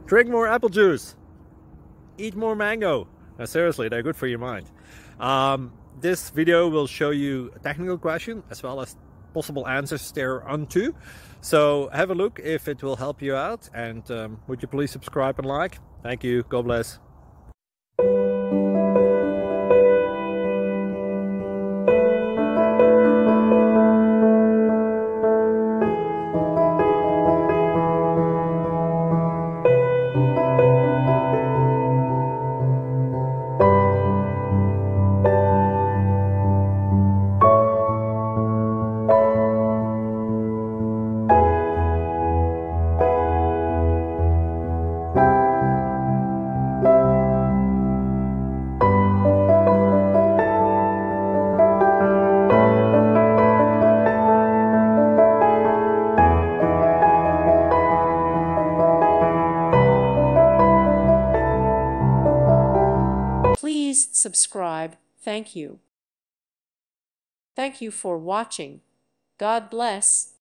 Drink more apple juice. Eat more mango. Now, seriously, they're good for your mind. This video will show you a technical question as well as possible answers thereunto. So have a look if it will help you out, and would you please subscribe and like? Thank you. God bless. Please subscribe. Thank you. Thank you for watching. God bless.